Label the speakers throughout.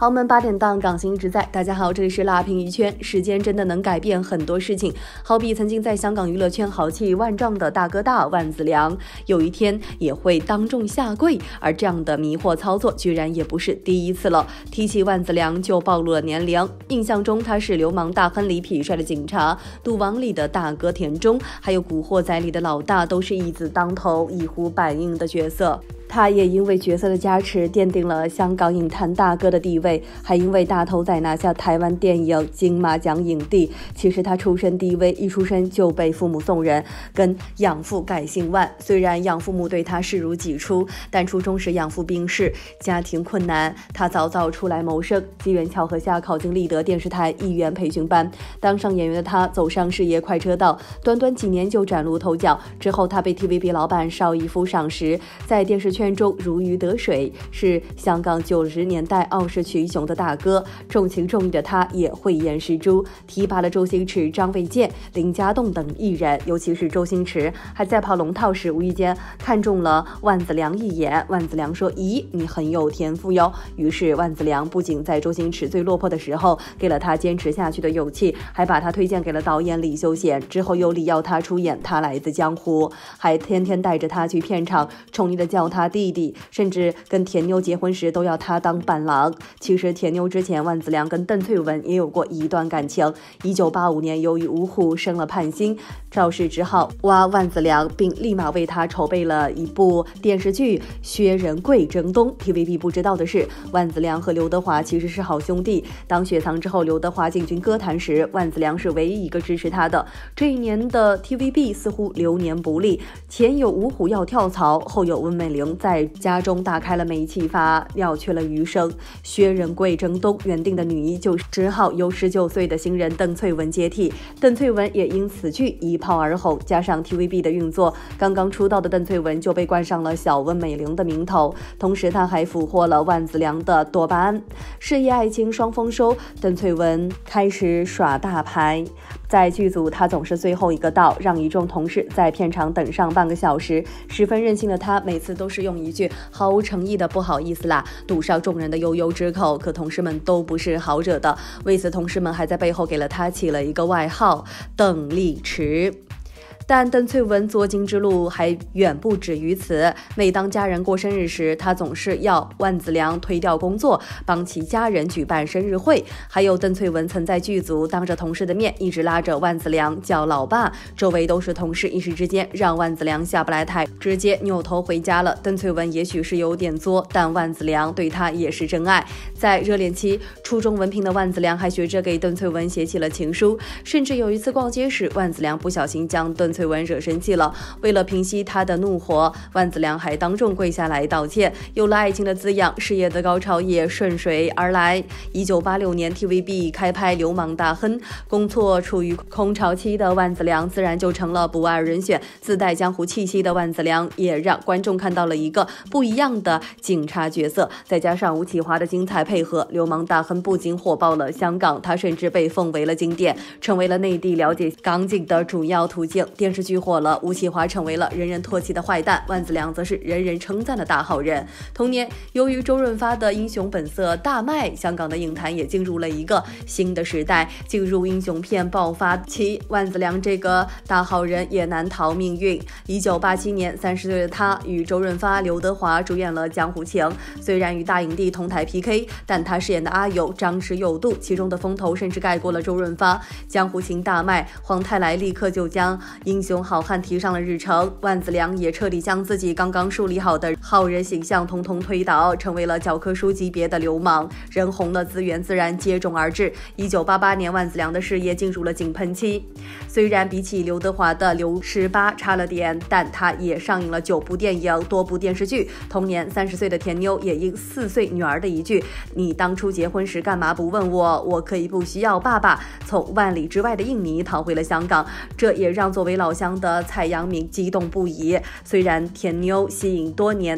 Speaker 1: 豪门8点档，港星一直在。大家好，这里是辣评娱圈。时间真的能改变很多事情，好比曾经在香港娱乐圈豪气万丈的大哥大万梓良，有一天也会当众下跪。而这样的迷惑操作，居然也不是第一次了。提起万梓良，就暴露了年龄。印象中他是《流氓大亨》里痞帅的警察，《赌王》里的大哥田中，还有《古惑仔》里的老大，都是一字当头、一呼百应的角色。他也因为角色的加持奠定了香港影坛大哥的地位，还因为大头仔拿下台湾电影金马奖影帝。其实他出身低微，一出生就被父母送人，跟养父改姓万。虽然养父母对他视如己出，但初中时养父病逝，家庭困难，他早早出来谋生。机缘巧合下考进立德电视台艺员培训班，当上演员的他走上事业快车道，短短几年就崭露头角。之后他被 TVB 老板邵逸夫赏识，在电视圈中如鱼得水，是香港90年代傲视群雄的大哥。重情重义的他也慧眼识珠，提拔了周星驰、张卫健、林家栋等艺人。尤其是周星驰还在跑龙套时无意间看中了万梓良一眼。万梓良说：“咦，你很有天赋哟。”于是万梓良不仅在周星驰最落魄的时候给了他坚持下去的勇气，还把他推荐给了导演李修贤。之后又力邀他出演《他来自江湖》，还天天带着他去片场，宠溺的叫他弟弟，甚至跟田妞结婚时都要他当伴郎。其实田妞之前，万梓良跟邓萃雯也有过一段感情。1985年，由于五虎生了叛心，赵氏只好挖万梓良，并立马为他筹备了一部电视剧《薛仁贵征东》。TVB 不知道的是，万梓良和刘德华其实是好兄弟。当雪藏之后，刘德华进军歌坛时，万梓良是唯一一个支持他的。这一年的 TVB 似乎流年不利，前有五虎要跳槽，后有温美玲在家中大开了煤气阀，了却了余生。薛仁贵征东原定的女一就只好由19岁的新人邓萃雯接替，邓萃雯也因此剧一炮而红。加上 TVB 的运作，刚刚出道的邓萃雯就被冠上了小温美玲的名头。同时他还俘获了万梓良的多巴胺。事业爱情双丰收，邓萃雯开始耍大牌。在剧组，他总是最后一个到，让一众同事在片场等上半个小时。十分任性的他，每次都是用一句毫无诚意的不好意思啦，堵上众人的悠悠之口。可同事们都不是好惹的，为此同事们还在背后给了他起了一个外号——邓丽池。但邓萃雯作精之路还远不止于此。每当家人过生日时，她总是要万梓良推掉工作，帮其家人举办生日会。还有邓萃雯曾在剧组当着同事的面一直拉着万梓良叫老爸，周围都是同事，一时之间让万梓良下不来台，直接扭头回家了。邓萃雯也许是有点作，但万梓良对她也是真爱。在热恋期，初中文凭的万梓良还学着给邓萃雯写起了情书，甚至有一次逛街时，万梓良不小心将邓萃雯惹生气了。为了平息他的怒火，万梓良还当众跪下来道歉。有了爱情的滋养，事业的高潮也顺水而来。1986年 TVB 开拍《流氓大亨》，工作处于空巢期的万梓良自然就成了不二人选。自带江湖气息的万梓良也让观众看到了一个不一样的警察角色。再加上吴启华的精彩配合，《流氓大亨》不仅火爆了香港，他甚至被奉为了经典，成为了内地了解港警的主要途径。电视剧火了，吴启华成为了人人唾弃的坏蛋，万梓良则是人人称赞的大好人。同年，由于周润发的《英雄本色》大卖，香港的影坛也进入了一个新的时代，进入英雄片爆发期。万梓良这个大好人也难逃命运。1987年，30岁的他与周润发、刘德华主演了《江湖情》，虽然与大影帝同台 PK， 但他饰演的阿友张弛有度，其中的风头甚至盖过了周润发。《江湖情》大卖，黄泰来立刻就将英雄好汉提上了日程，万梓良也彻底将自己刚刚树立好的好人形象统统推倒，成为了教科书级别的流氓。人红了，资源自然接踵而至。1988年，万梓良的事业进入了井喷期。虽然比起刘德华的刘18差了点，但他也上映了9部电影、多部电视剧。同年，30岁的田妞也因4岁女儿的一句“你当初结婚时干嘛不问我？我可以不需要爸爸”，从万里之外的印尼逃回了香港。这也让作为老乡的蔡阳明激动不已。虽然田妞吸引多年，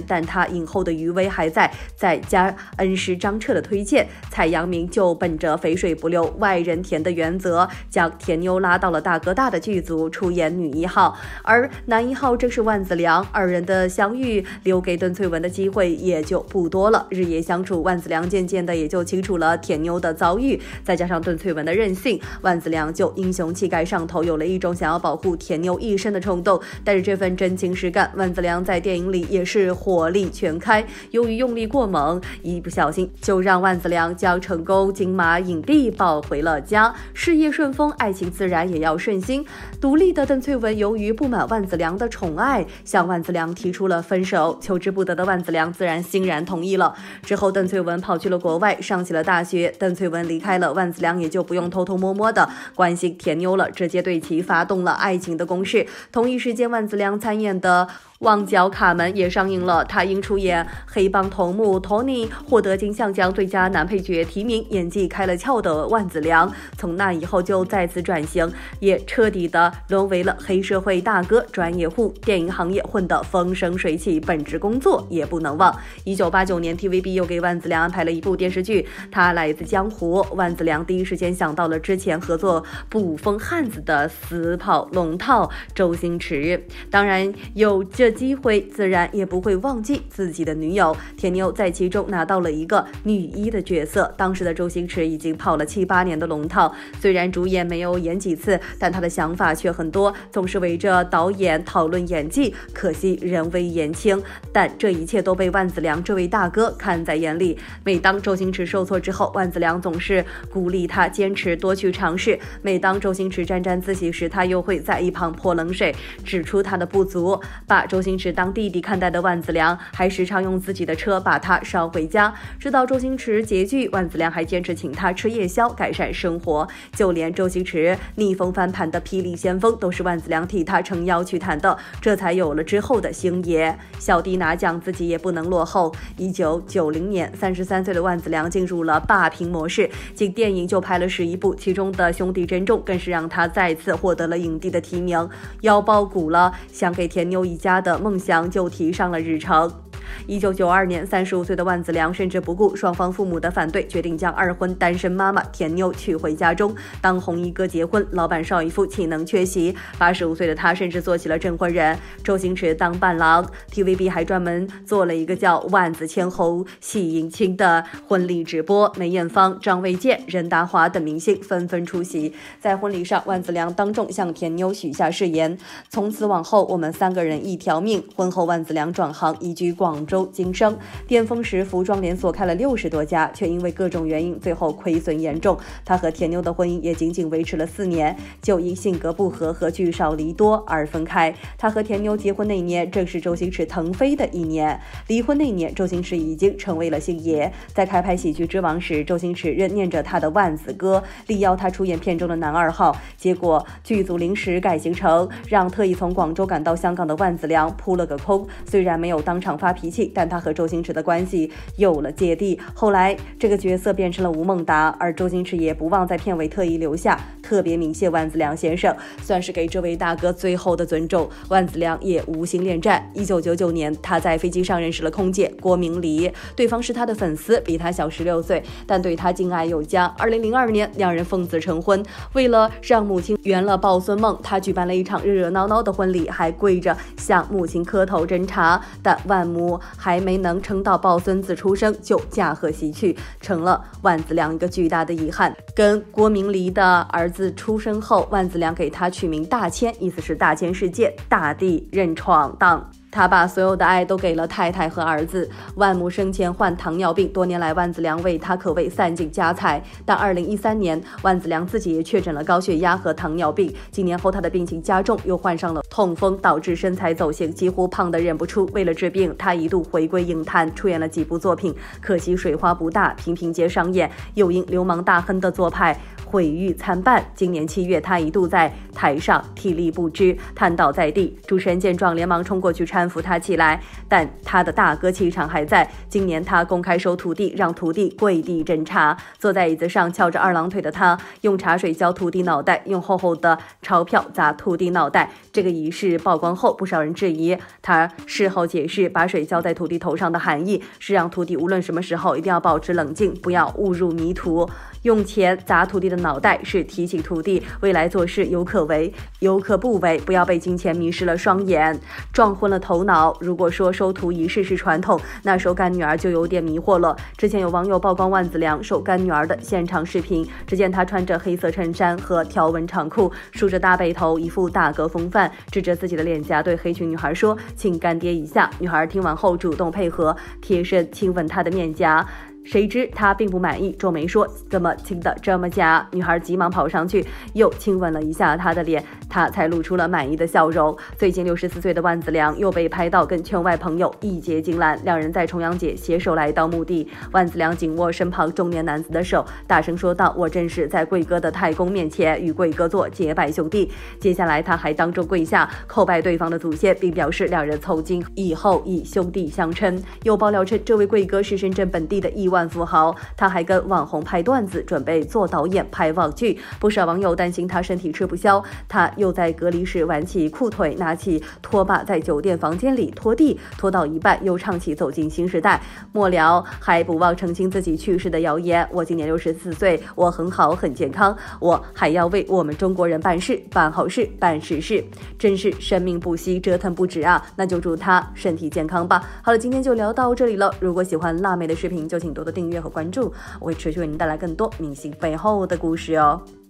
Speaker 1: 但他影后的余威还在，再加恩师张彻的推荐，蔡阳明就本着肥水不流外人田的原则，将田妞拉到了大哥大的剧组出演女一号，而男一号正是万梓良。二人的相遇留给邓萃雯的机会也就不多了。日夜相处，万梓良渐渐的也就清楚了田妞的遭遇，再加上邓萃雯的任性，万梓良就英雄气概上头，有了一种想要保护田妞一生的冲动。但是这份真情实感，万梓良在电影里也是火力全开。由于用力过猛，一不小心就让万梓良将成功金马影帝抱回了家。事业顺风，爱情自然也要顺心。独立的邓萃雯由于不满万梓良的宠爱，向万梓良提出了分手。求之不得的万梓良自然欣然同意了。之后邓萃雯跑去了国外，上起了大学。邓萃雯离开了，万梓良也就不用偷偷摸摸的关心田妞了，直接对其发动了爱情的攻势。同一时间，万梓良参演的旺角卡门也上映了，他因出演黑帮头目 Tony 获得金像奖最佳男配角提名，演技开了窍的万梓良从那以后就再次转型，也彻底的沦为了黑社会大哥专业户，电影行业混得风生水起，本职工作也不能忘。1989年 TVB 又给万梓良安排了一部电视剧，他来自江湖。万梓良第一时间想到了之前合作捕风汉子的死跑龙套周星驰，当然有这机会自然也不会忘记自己的女友田妞，在其中拿到了一个女一的角色。当时的周星驰已经跑了7、8年的龙套，虽然主演没有演几次，但他的想法却很多，总是围着导演讨论演技，可惜人微言轻。但这一切都被万梓良这位大哥看在眼里。每当周星驰受挫之后，万梓良总是鼓励他坚持多去尝试，每当周星驰沾沾自喜时，他又会在一旁泼冷水，指出他的不足。把周星驰当弟弟看待的万梓良还时常用自己的车把他捎回家。知道周星驰拮据，万梓良还坚持请他吃夜宵改善生活，就连周星驰逆风翻盘的霹雳先锋都是万梓良替他撑腰去谈的，这才有了之后的星爷。小弟拿奖，自己也不能落后。1990年33岁的万梓良进入了霸屏模式，仅电影就拍了11部，其中的兄弟珍重更是让他再次获得了影帝的提名，腰包鼓了，想给田妞一家的梦想就提上了日程。1992年，35岁的万梓良甚至不顾双方父母的反对，决定将二婚单身妈妈田妞娶回家中。当红衣哥结婚，老板邵逸夫岂能缺席？85岁的他甚至做起了证婚人，周星驰当伴郎。TVB 还专门做了一个叫万梓千侯喜迎亲的婚礼直播，梅艳芳、张卫健、任达华等明星纷纷出席。在婚礼上，万梓良当众向田妞许下誓言：从此往后，我们3个人一条命。婚后，万梓良转行移居广州经商，巅峰时服装连锁开了60多家，却因为各种原因最后亏损严重。他和田妞的婚姻也仅仅维持了4年，就因性格不合和聚少离多而分开。他和田妞结婚那年正是周星驰腾飞的一年，离婚那年周星驰已经成为了星爷。在开拍喜剧之王时，周星驰仍念着他的万梓歌，力邀他出演片中的男2号，结果剧组临时改行程，让特意从广州赶到香港的万梓良扑了个空。虽然没有当场发脾气，但他和周星驰的关系有了芥蒂。后来这个角色变成了吴孟达，而周星驰也不忘在片尾特意留下特别鸣谢万梓良先生，算是给这位大哥最后的尊重。万梓良也无心恋战。1999年，他在飞机上认识了空姐郭明梨，对方是他的粉丝，比他小16岁，但对他敬爱有加。2002年，两人奉子成婚。为了让母亲圆了抱孙梦，他举办了一场热热闹闹的婚礼，还跪着向母亲磕头斟茶。但万母还没能撑到抱孙子出生，就驾鹤西去，成了万梓良一个巨大的遗憾。跟郭明梨的儿子出生后，万梓良给他取名大千，意思是大千世界，大地任闯荡。他把所有的爱都给了太太和儿子。万母生前患糖尿病，多年来万梓良为他可谓散尽家财。但2013年，万梓良自己也确诊了高血压和糖尿病。几年后，他的病情加重，又患上了痛风，导致身材走形，几乎胖得认不出。为了治病，他一度回归影坛，出演了几部作品，可惜水花不大，频频接商演，又因流氓大亨的做派毁誉参半。今年7月，他一度在台上体力不支，瘫倒在地。主持人见状，连忙冲过去搀安抚他起来，但他的大哥气场还在。今年他公开收徒弟，让徒弟跪地斟茶。坐在椅子上翘着二郎腿的他，用茶水浇徒弟脑袋，用厚厚的钞票砸徒弟脑袋。这个仪式曝光后，不少人质疑。他事后解释，把水浇在徒弟头上的含义是让徒弟无论什么时候一定要保持冷静，不要误入迷途。用钱砸徒弟的脑袋是提醒徒弟未来做事有可为有可不为，不要被金钱迷失了双眼，撞昏了头脑。如果说收徒仪式是传统，那收干女儿就有点迷惑了。之前有网友曝光万梓良收干女儿的现场视频，只见他穿着黑色衬衫和条纹长裤，梳着大背头，一副大哥风范，指着自己的脸颊对黑裙女孩说：“请干爹一下。”女孩听完后主动配合，贴身亲吻他的面颊。谁知他并不满意，皱眉说：“怎么亲得这么假？”女孩急忙跑上去，又亲吻了一下他的脸，他才露出了满意的笑容。最近64岁的万梓良又被拍到跟圈外朋友一结金兰，两人在重阳节携手来到墓地。万梓良紧握身旁中年男子的手，大声说道：“我正是在贵哥的太公面前与贵哥做结拜兄弟。”接下来他还当众跪下叩拜对方的祖先，并表示两人从今以后以兄弟相称。有爆料称，这位贵哥是深圳本地的亿万富豪，他还跟网红拍段子，准备做导演拍网剧。不少网友担心他身体吃不消，他又在隔离时挽起裤腿，拿起拖把在酒店房间里拖地，拖到一半又唱起《走进新时代》，末了还不忘澄清自己去世的谣言：“我今年64岁，我很好很健康，我还要为我们中国人办事，办好事，办实事。”真是生命不息，折腾不止啊！那就祝他身体健康吧。好了，今天就聊到这里了。如果喜欢辣妹的视频，就请多多订阅和关注，我会持续为您带来更多明星背后的故事哦。